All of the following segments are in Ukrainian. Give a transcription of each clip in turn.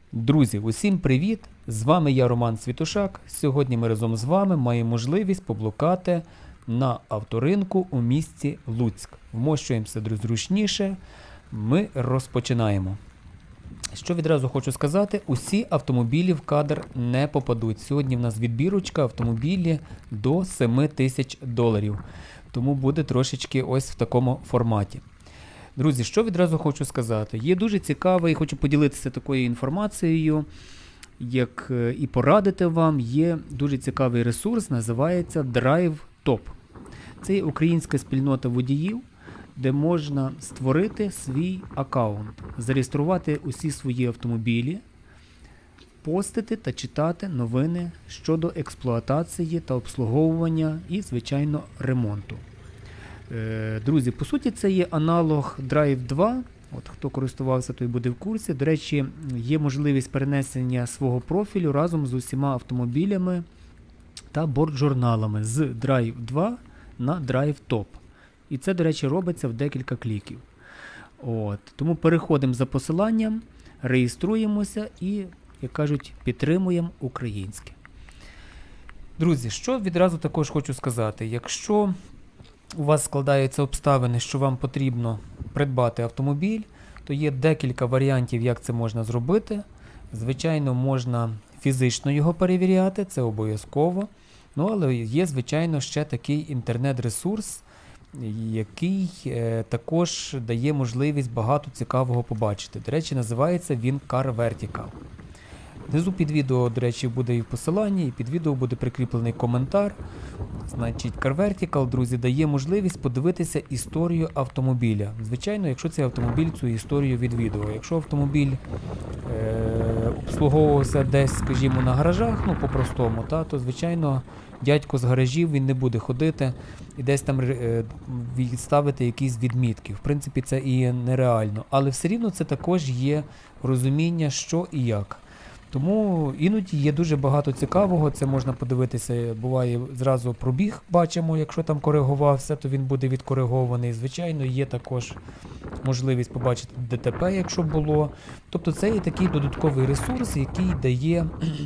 Друзі, усім привіт! З вами я, Роман Світушак. Сьогодні ми разом з вами маємо можливість поблукати на авторинку у місті Луцьк. Вмощуємося зручніше, ми розпочинаємо. Що відразу хочу сказати, усі автомобілі в кадр не попадуть. Сьогодні в нас відбірочка автомобілі до $7000. Тому буде трошечки ось в такому форматі. Друзі, що відразу хочу сказати. Є дуже цікавий, хочу поділитися такою інформацією, як і порадити вам. Є дуже цікавий ресурс, називається DriveTop. Це є українська спільнота водіїв, де можна створити свій аккаунт, зареєструвати усі свої автомобілі, постити та читати новини щодо експлуатації та обслуговування і, звичайно, ремонту. Друзі, по суті, це є аналог Drive 2. От, хто користувався, той буде в курсі. До речі, є можливість перенесення свого профілю разом з усіма автомобілями та бортжурналами з Drive 2 на Drive Top. І це, до речі, робиться в декілька кліків. От. Тому переходимо за посиланням, реєструємося і, як кажуть, підтримуємо українське. Друзі, що відразу також хочу сказати. Якщо у вас складаються обставини, що вам потрібно придбати автомобіль, то є декілька варіантів, як це можна зробити. Звичайно, можна фізично його перевіряти, це обов'язково. Ну, але є, звичайно, ще такий інтернет-ресурс, який також дає можливість багато цікавого побачити. До речі, називається він CarVertical. Внизу під відео, до речі, буде і посилання, і під відео буде прикріплений коментар. Значить, CarVertical, друзі, дає можливість подивитися історію автомобіля. Звичайно, якщо цей автомобіль цю історію відвідував. Якщо автомобіль обслуговувався десь, скажімо, на гаражах, ну, по-простому, то, звичайно, дядько з гаражів, він не буде ходити і десь там відставити якісь відмітки. В принципі, це і нереально. Але все рівно це також є розуміння, що і як. Тому іноді є дуже багато цікавого, це можна подивитися, буває зразу пробіг, бачимо, якщо там коригувався, то він буде відкоригований. Звичайно, є також можливість побачити ДТП, якщо було. Тобто це є такий додатковий ресурс, який дає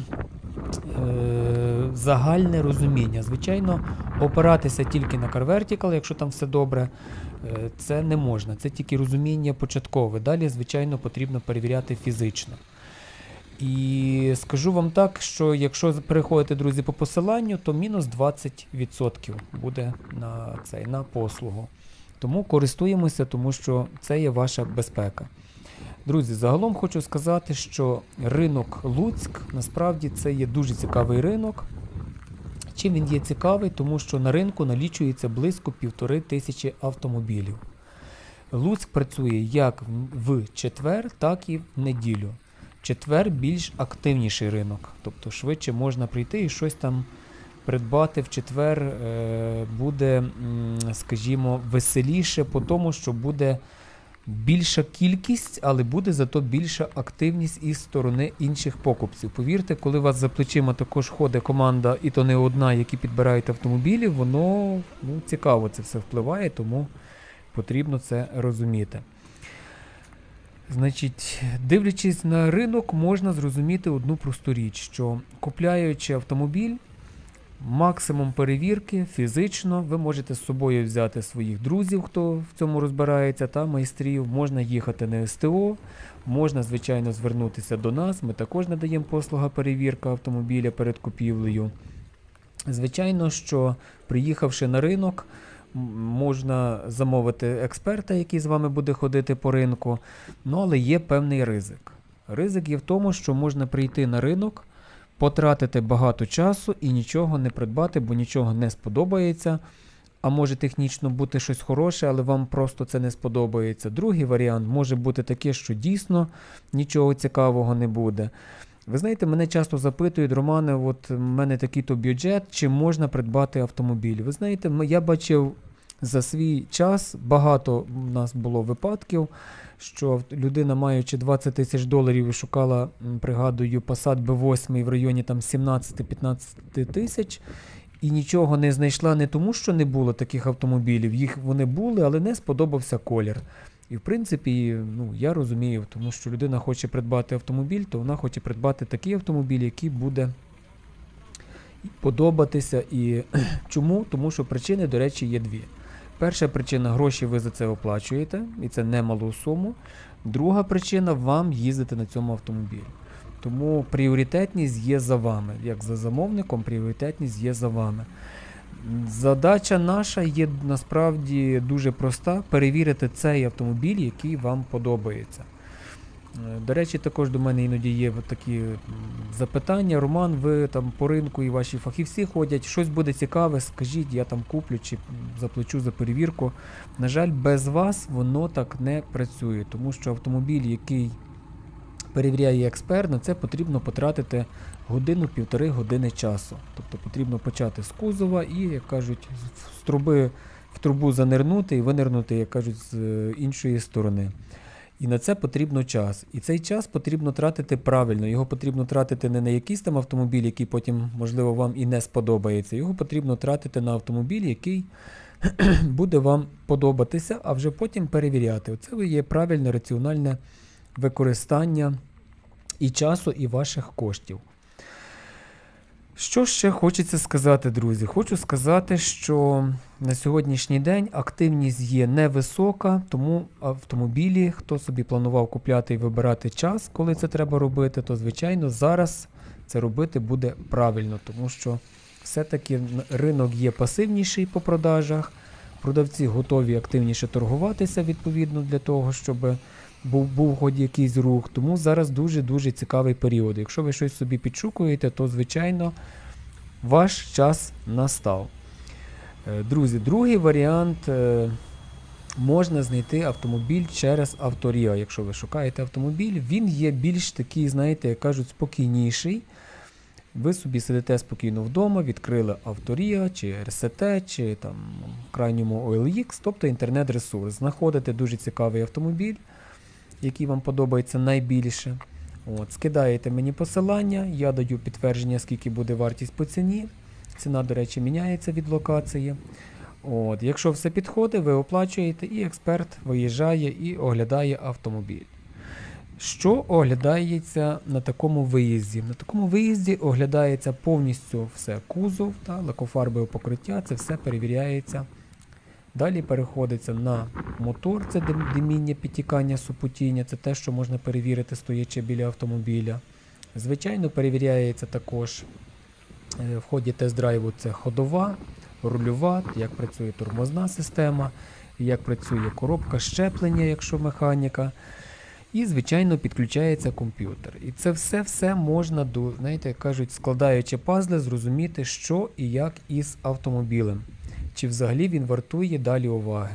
загальне розуміння. Звичайно, опиратися тільки на CarVertical, якщо там все добре, це не можна. Це тільки розуміння початкове. Далі, звичайно, потрібно перевіряти фізично. І скажу вам так, що якщо переходите, друзі, по посиланню, то мінус 20% буде на послугу. Тому користуємося, тому що це є ваша безпека. Друзі, загалом хочу сказати, що ринок Луцьк, насправді, це є дуже цікавий ринок. Чим він є цікавий? Тому що на ринку налічується близько 1500 автомобілів. Луцьк працює як в четвер, так і в неділю. Четвер більш активніший ринок, тобто швидше можна прийти і щось там придбати. В четвер буде, скажімо, веселіше по тому, що буде більша кількість, але буде зато більша активність із сторони інших покупців. Повірте, коли у вас за плечима також ходить команда, і то не одна, які підбирають автомобілі, воно цікаво це все впливає, тому потрібно це розуміти. Значить, дивлячись на ринок, можна зрозуміти одну просту річ, що купляючи автомобіль, максимум перевірки фізично, ви можете з собою взяти своїх друзів, хто в цьому розбирається, та майстрів, можна їхати на СТО, можна, звичайно, звернутися до нас, ми також надаємо послугу перевірка автомобіля перед купівлею. Звичайно, що приїхавши на ринок, можна замовити експерта, який з вами буде ходити по ринку, але є певний ризик. Ризик є в тому, що можна прийти на ринок, потратити багато часу і нічого не придбати, бо нічого не сподобається, а може технічно бути щось хороше, але вам просто це не сподобається. Другий варіант може бути таке, що дійсно нічого цікавого не буде. Ви знаєте, мене часто запитують: Романе, от в мене такий-то бюджет, чи можна придбати автомобіль? Ви знаєте, я бачив за свій час, багато в нас було випадків, що людина, маючи $20 000, шукала, пригадую, Passat B8 в районі 17-15 тисяч, і нічого не знайшла не тому, що не було таких автомобілів, вони були, але не сподобався колір. І в принципі, я розумію, тому що людина хоче придбати автомобіль, то вона хоче придбати такий автомобіль, який буде подобатися. І чому? Тому що причини, до речі, є дві. Перша причина – гроші ви за це оплачуєте, і це немалу суму. Друга причина – вам їздити на цьому автомобілі. Тому пріоритетність є за вами. Як за замовником, пріоритетність є за вами. Задача наша є насправді дуже проста – перевірити цей автомобіль, який вам подобається. До речі, також до мене іноді є такі запитання. Роман, ви там по ринку і ваші фахівці ходять, щось буде цікаве, скажіть, я там куплю чи заплачу за перевірку. На жаль, без вас воно так не працює, тому що автомобіль, який перевіряє експерт, на це потрібно потратити годину-півтори години часу. Тобто потрібно почати з кузова і, як кажуть, з труби в трубу занирнути і винирнути, як кажуть, з іншої сторони. І на це потрібно час. І цей час потрібно тратити правильно. Його потрібно тратити не на якийсь там автомобіль, який потім, можливо, вам і не сподобається. Його потрібно тратити на автомобіль, який буде вам подобатися, а вже потім перевіряти. Оце є правильне, раціональне використання і часу, і ваших коштів. Що ще хочеться сказати, друзі? Хочу сказати, що на сьогоднішній день активність є невисока, тому автомобілі, хто собі планував купляти і вибирати час, коли це треба робити, то, звичайно, зараз це робити буде правильно, тому що все-таки ринок є пасивніший по продажах, продавці готові активніше торгуватися, відповідно, для того, щоб був хоч якийсь рух, тому зараз дуже-дуже цікавий період. Якщо ви щось собі підшукуєте, то, звичайно, ваш час настав. Друзі, другий варіант – можна знайти автомобіль через Авторія. Якщо ви шукаєте автомобіль, він є більш такий, знаєте, як кажуть, спокійніший. Ви собі сидите спокійно вдома, відкрили Авторія, чи РСТ, чи там в крайньому OLX, тобто інтернет-ресурс. Знаходите дуже цікавий автомобіль, який вам подобається найбільше. Скидаєте мені посилання, я даю підтвердження, скільки буде вартість по ціні. Ціна, до речі, міняється від локації. Якщо все підходить, ви оплачуєте, і експерт виїжджає і оглядає автомобіль. Що оглядається на такому виїзді? На такому виїзді оглядається повністю все: кузов, лакофарбове покриття, це все перевіряється. Далі переходиться на мотор, це диміння, підтікання, супотіння, це те, що можна перевірити, стоячи біля автомобіля. Звичайно, перевіряється також в ході тест-драйву це ходова, рульова, як працює тормозна система, як працює коробка щеплення, якщо механіка. І, звичайно, підключається комп'ютер. І це все можна, знаєте, як кажуть, складаючи пазли, зрозуміти, що і як із автомобілем. Чи взагалі він вартує далі уваги.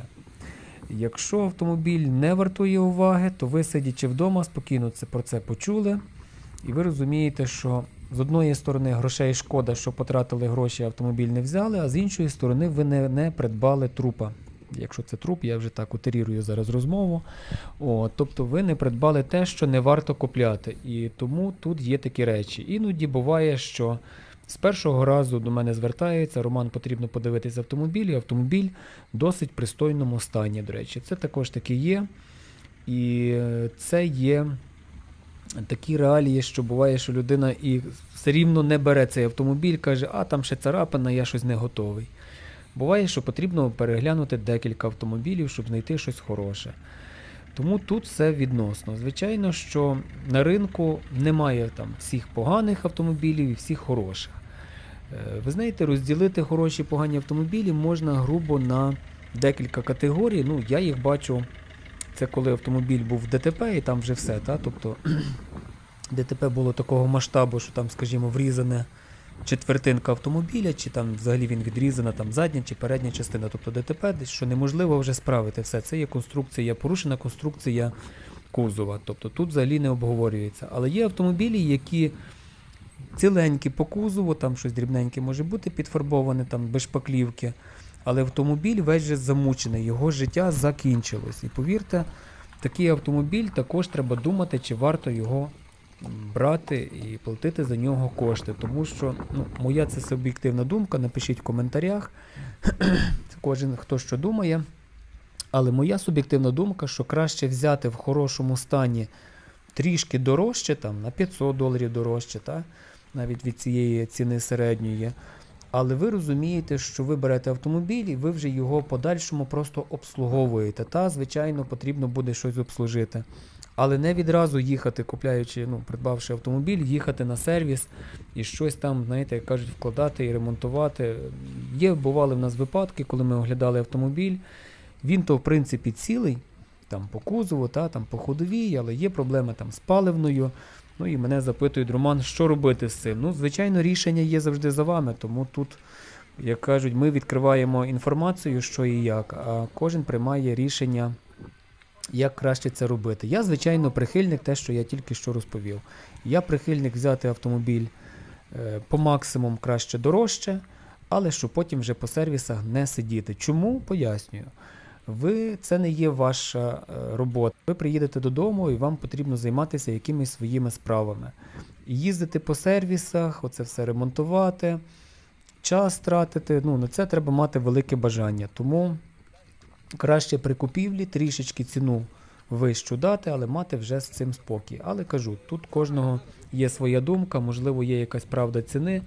Якщо автомобіль не вартує уваги, то ви, сидячи вдома, спокійно про це почули. І ви розумієте, що з одної сторони грошей шкода, що потратили гроші, автомобіль не взяли, а з іншої сторони ви не придбали трупа. Якщо це труп, я вже так утерірую зараз розмову. Тобто ви не придбали те, що не варто купляти. І тому тут є такі речі. Іноді буває, що з першого разу до мене звертається: Роман, потрібно подивитися автомобіль, і автомобіль в досить пристойному стані, до речі. Це також таки є. І це є такі реалії, що буває, що людина і все рівно не бере цей автомобіль, каже, там ще царапина, я щось не готовий. Буває, що потрібно переглянути декілька автомобілів, щоб знайти щось хороше. Тому тут все відносно. Звичайно, що на ринку немає там всіх поганих автомобілів і всіх хороших. Ви знаєте, розділити хороші і погані автомобілі можна грубо на декілька категорій. Я їх бачу, це коли автомобіль був в ДТП і там вже все. Тобто ДТП було такого масштабу, що там, скажімо, врізане четвертинка автомобіля, чи там взагалі він відрізана задня чи передня частина. Тобто ДТП, що неможливо вже справити все. Це є конструкція, порушена конструкція кузова. Тобто тут взагалі не обговорюється. Але є автомобілі, які ціленькі по кузову, там щось дрібненьке може бути підфарбоване, без шпаклівки. Але автомобіль весь же замучений, його життя закінчилось. І повірте, такий автомобіль також треба думати, чи варто його брати і платити за нього кошти. Тому що, моя це суб'єктивна думка, напишіть в коментарях, кожен хто що думає. Але моя суб'єктивна думка, що краще взяти в хорошому стані трішки дорожче, там на $500 дорожче, та? Навіть від цієї ціни середньої. Але ви розумієте, що ви берете автомобіль і ви вже його подальшому просто обслуговуєте. Та, звичайно, потрібно буде щось обслужити. Але не відразу їхати, купляючи, придбавши автомобіль, їхати на сервіс і щось там, знаєте, як кажуть, вкладати і ремонтувати. Бували в нас випадки, коли ми оглядали автомобіль. Він то, в принципі, цілий, там по кузову, там по ходовій, але є проблеми там з паливною. І мене запитують: Роман, що робити з цим? Звичайно, рішення є завжди за вами, тому тут, як кажуть, ми відкриваємо інформацію, що і як, а кожен приймає рішення, як краще це робити. Я, звичайно, прихильник те, що я тільки що розповів. Я прихильник взяти автомобіль по максимум краще дорожче, але щоб потім вже по сервісах не сидіти. Чому? Пояснюю. Це не є ваша робота. Ви приїдете додому і вам потрібно займатися якимись своїми справами. Їздити по сервісах, оце все ремонтувати, час тратити, на це треба мати велике бажання. Тому краще при купівлі трішечки ціну вищу дати, але мати вже з цим спокій. Але кажу, тут кожного є своя думка, можливо, є якась правда ціни.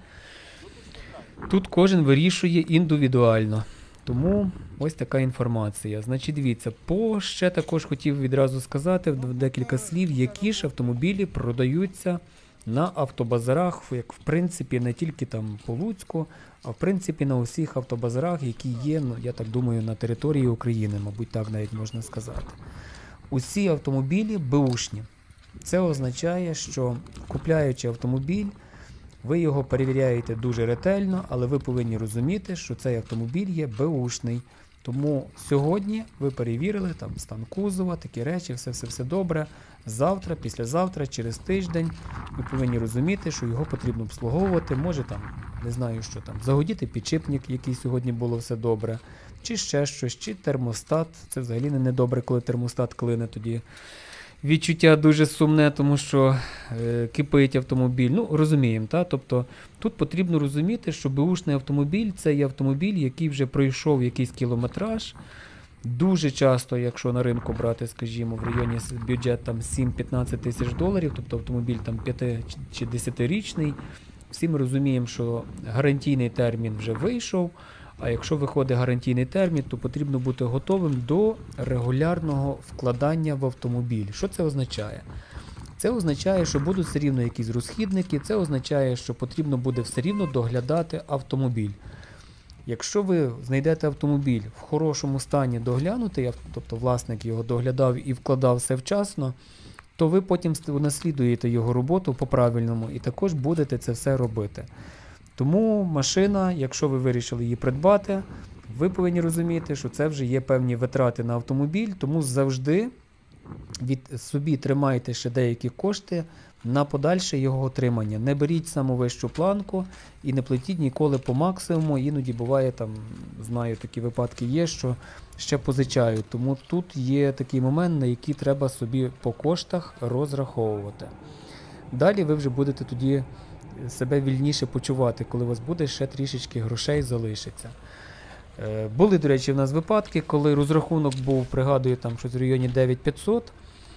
Тут кожен вирішує індивідуально. Тому ось така інформація. Значить, дивіться, ще також хотів відразу сказати декілька слів, які ж автомобілі продаються на автобазарах, як в принципі не тільки там по Луцьку, а в принципі на усіх автобазарах, які є, я так думаю, на території України, мабуть, так навіть можна сказати. Усі автомобілі беушні. Це означає, що купляючи автомобіль, ви його перевіряєте дуже ретельно, але ви повинні розуміти, що цей автомобіль є беушний. Тому сьогодні ви перевірили там стан кузова, такі речі, все добре. Завтра, післязавтра, через тиждень ви повинні розуміти, що його потрібно обслуговувати. Може там, не знаю що там, загодіти підшипник, який сьогодні було все добре, чи ще щось, чи термостат. Це взагалі не добре, коли термостат клине, тоді відчуття дуже сумне, тому що кипить автомобіль. Розуміємо, та? Тобто тут потрібно розуміти, що беушний автомобіль – це є автомобіль, який вже пройшов якийсь кілометраж. Дуже часто, якщо на ринку брати, скажімо, в районі бюджет там 7-15 тисяч доларів, тобто автомобіль там 5 чи 10-річний, всі ми розуміємо, що гарантійний термін вже вийшов. А якщо виходить гарантійний термін, то потрібно бути готовим до регулярного вкладання в автомобіль. Що це означає? Це означає, що будуть все рівно якісь розхідники, це означає, що потрібно буде все рівно доглядати автомобіль. Якщо ви знайдете автомобіль в хорошому стані доглянутий, тобто власник його доглядав і вкладав все вчасно, то ви потім унаслідуєте його роботу по-правильному і також будете це все робити. Тому машина, якщо ви вирішили її придбати, ви повинні розуміти, що це вже є певні витрати на автомобіль, тому завжди собі тримайте ще деякі кошти на подальше його отримання. Не беріть саму вищу планку і не платіть ніколи по максимуму. Іноді буває, там, знаю, такі випадки є, що ще позичають. Тому тут є такий момент, на який треба собі по коштах розраховувати. Далі ви вже будете тоді себе вільніше почувати, коли у вас буде ще трішечки грошей залишиться. Були, до речі, в нас випадки, коли розрахунок був, пригадую, там щось в районі 9500.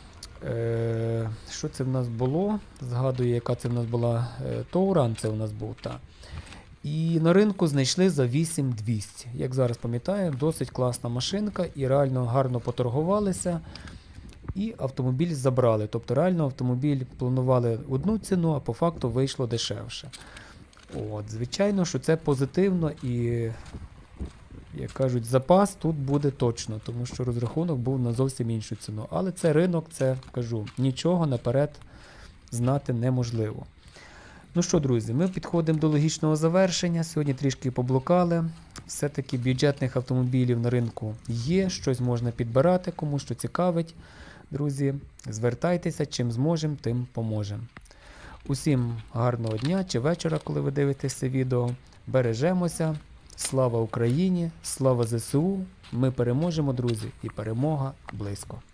Що це в нас було? Згадую, яка це в нас була. Тоуран це у нас був, так. І на ринку знайшли за 8200. Як зараз пам'ятаю, досить класна машинка і реально гарно поторгувалися. І автомобіль забрали. Тобто реально автомобіль планували одну ціну, а по факту вийшло дешевше. Звичайно, що це позитивно і, як кажуть, запас тут буде точно, тому що розрахунок був на зовсім іншу ціну. Але це ринок, це, кажу, нічого наперед знати неможливо. Ну що, друзі, ми підходимо до логічного завершення. Сьогодні трішки поблукали. Все-таки бюджетних автомобілів на ринку є, щось можна підбирати, кому що цікавить. Друзі, звертайтеся, чим зможемо, тим поможемо. Усім гарного дня чи вечора, коли ви дивитесь це відео. Бережемося. Слава Україні, слава ЗСУ. Ми переможемо, друзі, і перемога близько.